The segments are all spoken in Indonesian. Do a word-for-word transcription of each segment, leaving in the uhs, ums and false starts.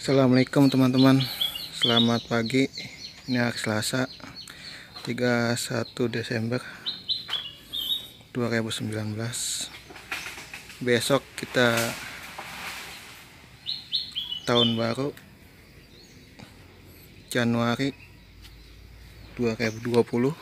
Assalamualaikum teman-teman, selamat pagi. Ini hari Selasa tiga puluh satu Desember dua ribu sembilan belas. Besok kita tahun baru Januari dua ribu dua puluh.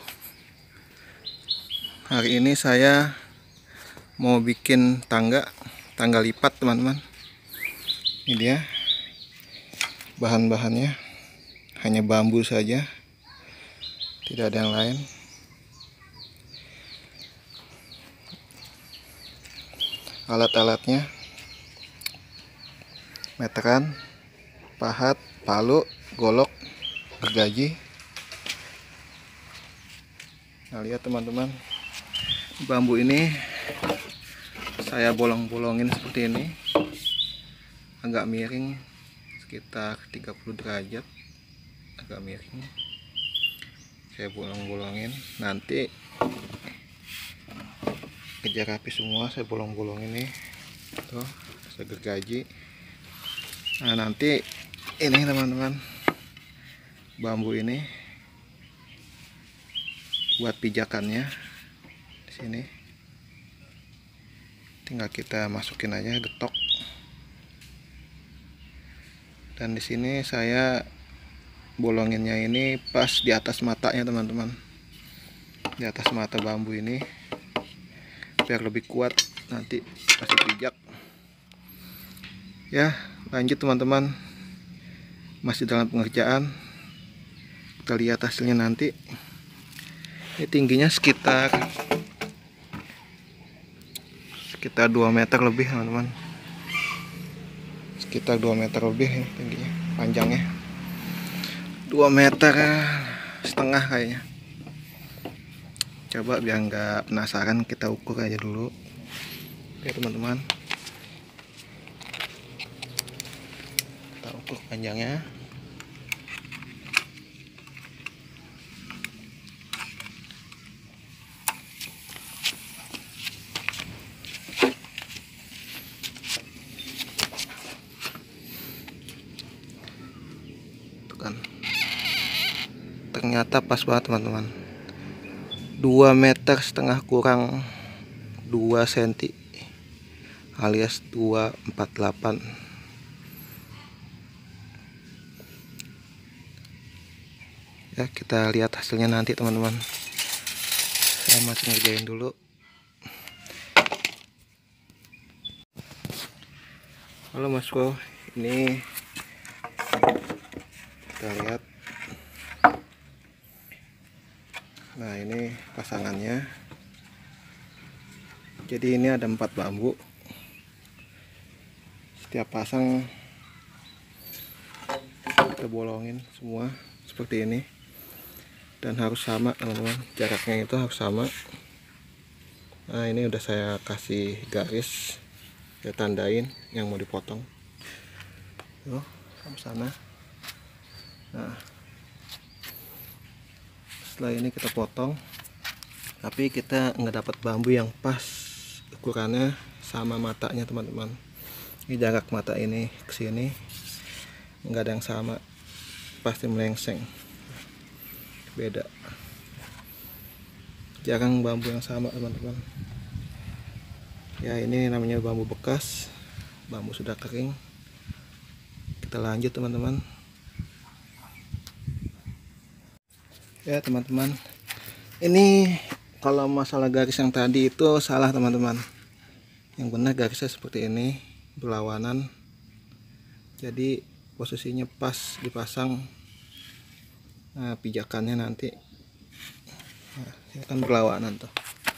Hari ini saya mau bikin tangga tangga lipat teman-teman. Ini dia bahan-bahannya, hanya bambu saja, tidak ada yang lain. Alat-alatnya meteran, pahat, palu, golok, gergaji. Nah, lihat teman-teman, bambu ini saya bolong-bolongin seperti ini, agak miring sekitar tiga puluh derajat, agak miring. Saya bolong-bolongin, nanti kejar rapi semua. Saya bolong-bolongin nih, tuh saya gergaji. Nah, nanti ini teman-teman, bambu ini buat pijakannya di sini. Tinggal kita masukin aja, getok. Dan di sini saya bolonginnya ini pas di atas matanya teman-teman, di atas mata bambu ini, biar lebih kuat nanti pas dipijak. Ya, lanjut teman-teman, masih dalam pengerjaan. Kita lihat hasilnya nanti. Ini tingginya sekitar sekitar dua meter lebih teman-teman, sekitar dua meter lebih ya, tingginya, panjangnya dua meter setengah kayaknya. Coba biar nggak penasaran, kita ukur aja dulu ya teman-teman. Kita ukur panjangnya. Kan ternyata pas banget teman-teman, dua meter setengah kurang dua senti alias dua empat delapan. Ya, kita lihat hasilnya nanti teman-teman. Saya masih ngerjain dulu. Halo Mas Bro, ini kita lihat. Nah, ini pasangannya. Jadi ini ada empat bambu. Setiap pasang kita bolongin semua seperti ini, dan harus sama teman-teman, jaraknya itu harus sama. Nah, ini udah saya kasih garis, saya tandain yang mau dipotong. Tuh, sama sana. Nah, setelah ini kita potong, tapi kita nggak dapat bambu yang pas ukurannya sama matanya teman-teman. Ini jarak mata ini ke sini nggak ada yang sama, pasti melengseng, beda. Jarang bambu yang sama teman-teman. Ya, ini namanya bambu bekas, bambu sudah kering. Kita lanjut teman-teman. Ya teman-teman, ini kalau masalah garis yang tadi itu salah teman-teman. Yang benar garisnya seperti ini, berlawanan. Jadi posisinya pas dipasang. Nah, pijakannya nanti nah, ini kan berlawanan tuh.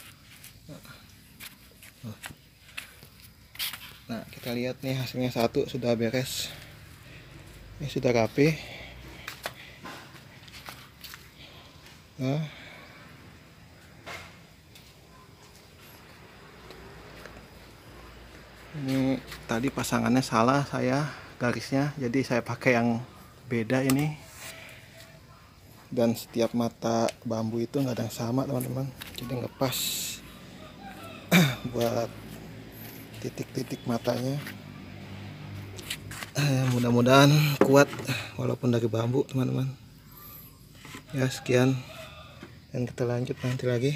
Nah, kita lihat nih hasilnya, satu sudah beres. Ini sudah rapi. Nah, ini tadi pasangannya salah saya garisnya, jadi saya pakai yang beda ini. Dan setiap mata bambu itu nggak ada yang sama teman-teman, jadi nggak pas buat titik-titik matanya. Eh, mudah-mudahan kuat walaupun dari bambu, teman-teman. Ya, sekian, dan kita lanjut nanti lagi.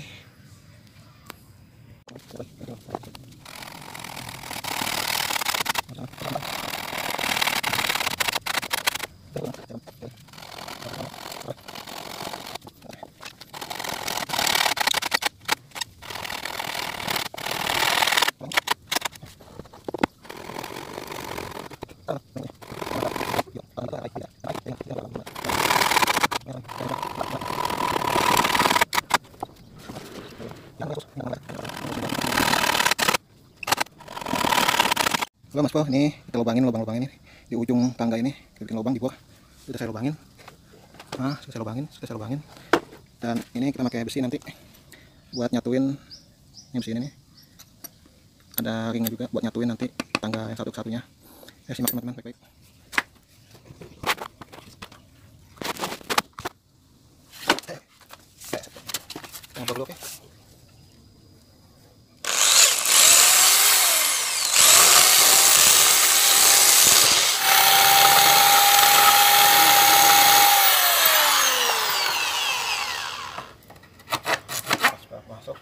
Halo Mas Bro, ini kita lubangin lubang-lubang ini di ujung tangga ini, kita bikin lubang di bawah. Sudah saya lubangin. Nah, sudah saya lubangin, sudah saya lubangin. Dan ini kita pakai besi nanti buat nyatuin ini besi ini nih. Ada ringnya juga buat nyatuin nanti tangga yang satu-satunya. Ya, simak teman-teman baik-baik. Ngobrol dulu, oke? Masuk.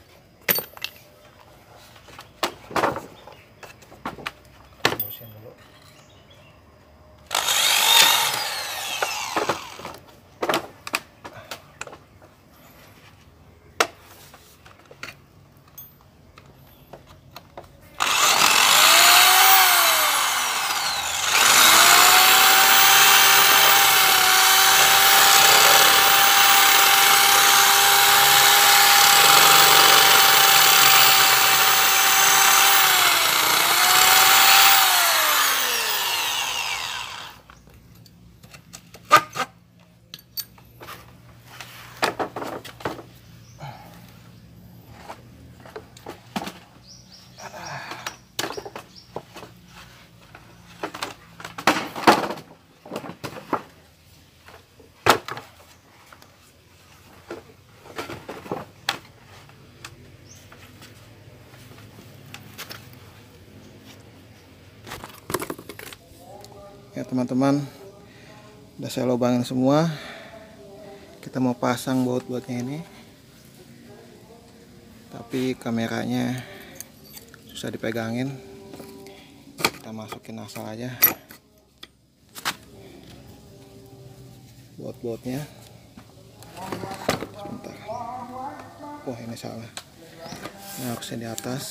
Tembusin dulu. Ya teman-teman, udah saya lubangin semua. Kita mau pasang baut-bautnya ini, tapi kameranya susah dipegangin. Kita masukin asal aja baut-bautnya. Sebentar. Wah, ini salah. Ini harusnya di atas.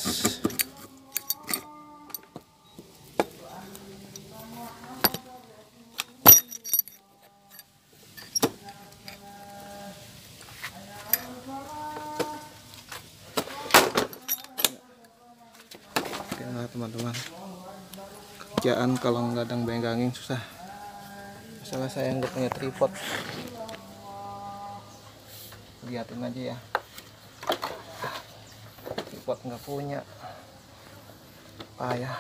Teman-teman, kerjaan kalau nggak ada megangin susah. Masalah saya nggak punya tripod, lihatin aja ya, tripod nggak punya, payah.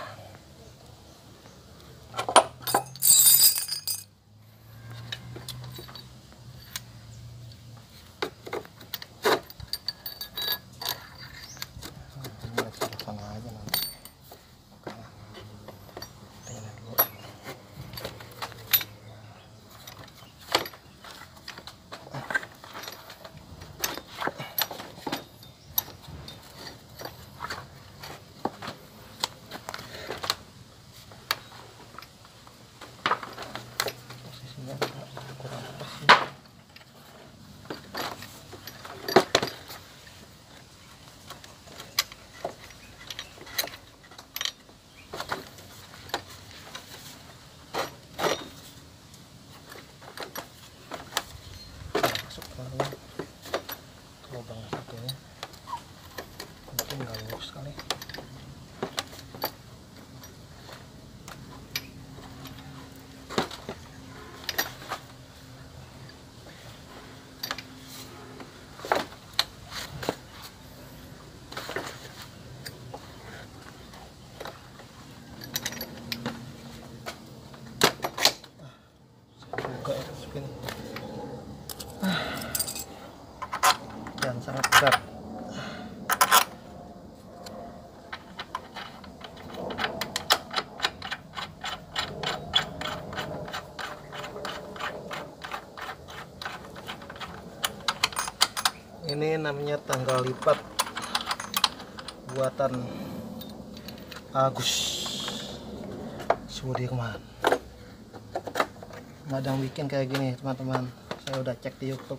Ini namanya tangga lipat buatan Agus Sudirman. Nggak ada yang bikin kayak gini teman-teman. Saya udah cek di YouTube.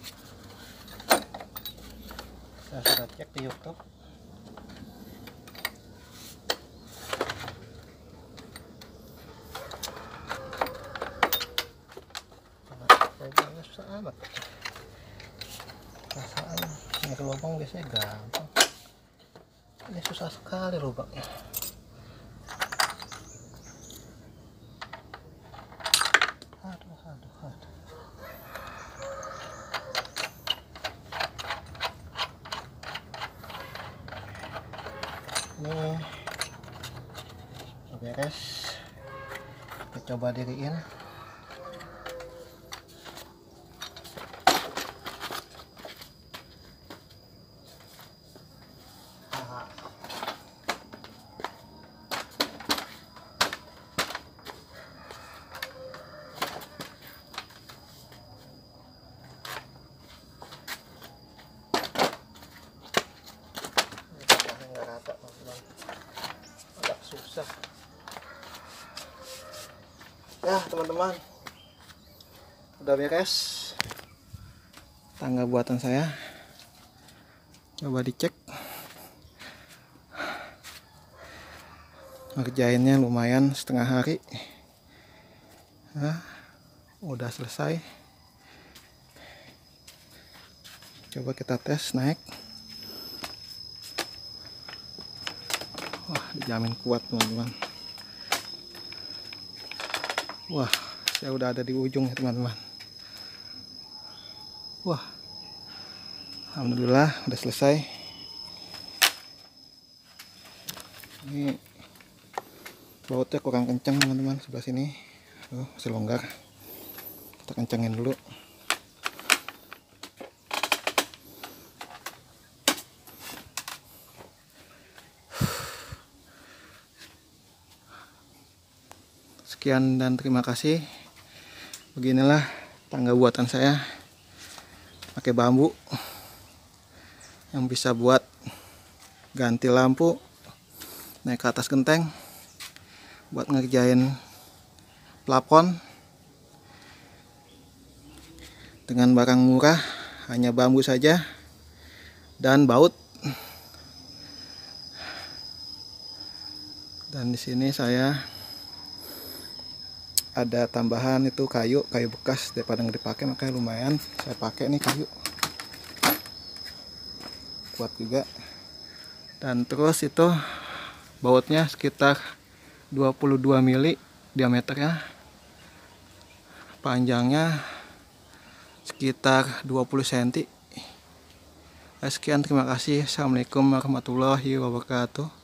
Saya sudah cek di YouTube. Pegangnya susah amat. Perasaan nyari lubang biasanya gampang. Ini susah sekali lubangnya. Aduh, aduh, aduh. Ini udah beres. Kita coba diriin. Agak susah ya teman-teman. Udah beres tangga buatan saya. Coba dicek, ngerjainnya lumayan setengah hari. Nah, udah selesai. Coba kita tes naik. Wah, dijamin kuat teman-teman. Wah, saya udah ada di ujung ya teman-teman. Wah, alhamdulillah udah selesai. Ini bautnya kurang kencang teman-teman, sebelah sini. Tuh, masih longgar. Kita kencangin dulu. Sekian dan terima kasih. Beginilah tangga buatan saya pakai bambu yang bisa buat ganti lampu, naik ke atas genteng, buat ngerjain plafon dengan barang murah, hanya bambu saja dan baut. Dan di sini saya ada tambahan itu kayu, kayu bekas daripada nggak dipakai, makanya lumayan saya pakai nih kayu. Kuat juga. Dan terus itu bautnya sekitar dua puluh dua mili diameternya. Panjangnya sekitar dua puluh sentimeter. Sekian, terima kasih. Assalamualaikum warahmatullahi wabarakatuh.